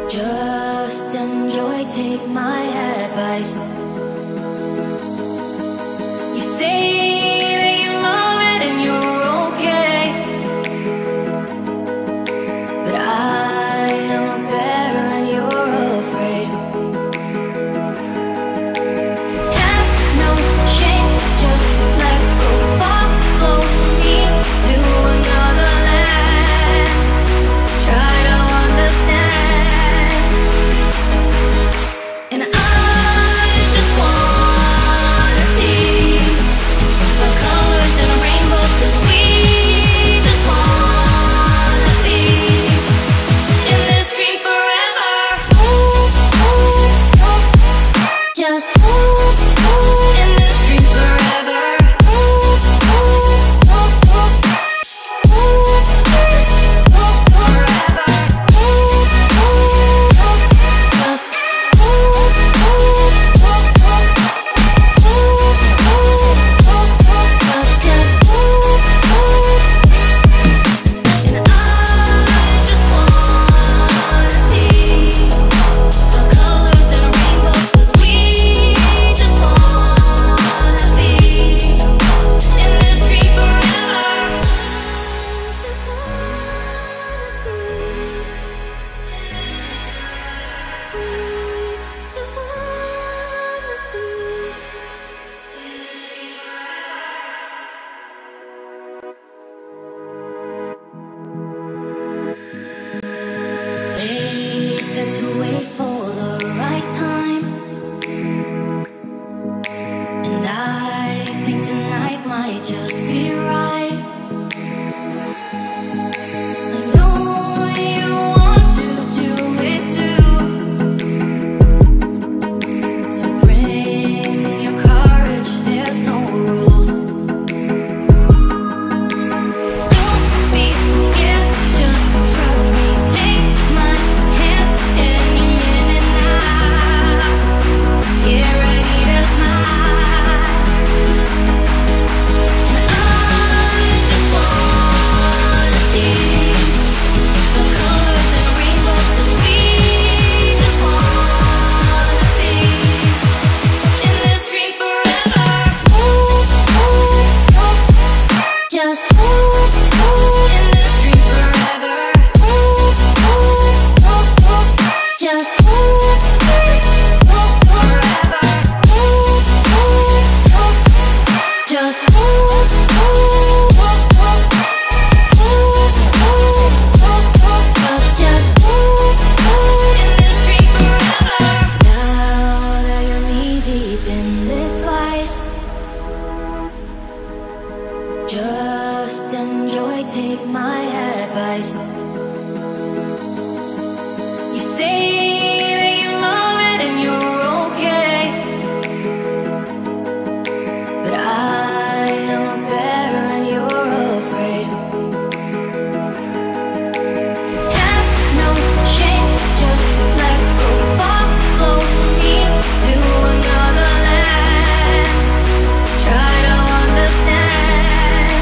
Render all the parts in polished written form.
Just enjoy, take my advice. You say that you love it and you're okay, but I know better and you're afraid. Have no shame, just let go. Follow me to another land. Try to understand. And I just wanna see the colors and the rainbows, 'cause we just wanna be in this dream forever. Just in this dream forever. They said to wait for the right time, and I think tonight might just be right. I know you want to do it too, so bring your courage, there's no rules. Don't be scared, just trust me. Take my hand any minute now. Get ready to smile. And I just wanna see the colors and rainbows, 'cause we just wanna be in this dream forever. Just in this dream forever. Just forever. Just in this dream forever. Now that you're knee deep in this vice, just enjoy, take my advice. You say that you love it and you're okay, but I know better and you're afraid. Have no shame, just let go. Follow me to another land. Try to understand.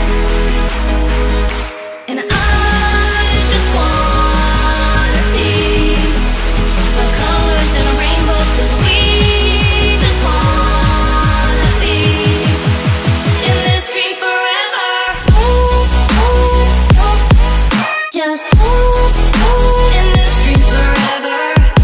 And I just wanna see the colors and the rainbows, 'cause we just wanna be in this dream forever. Just in this dream forever.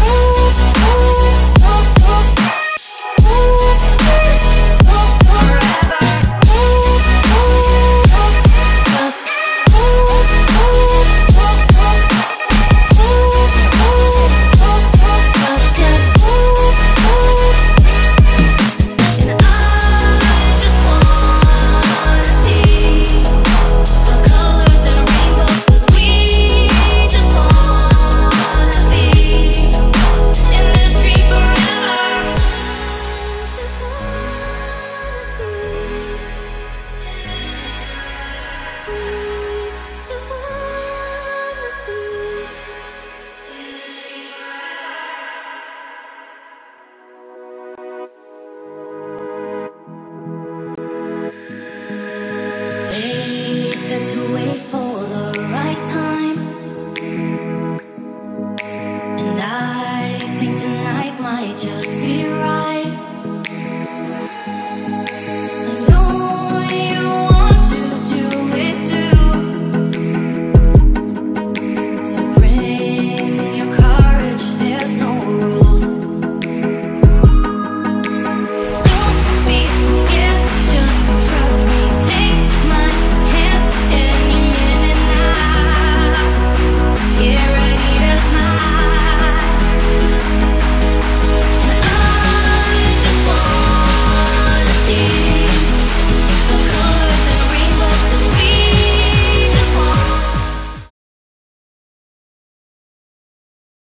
They said to wait for the right time, and I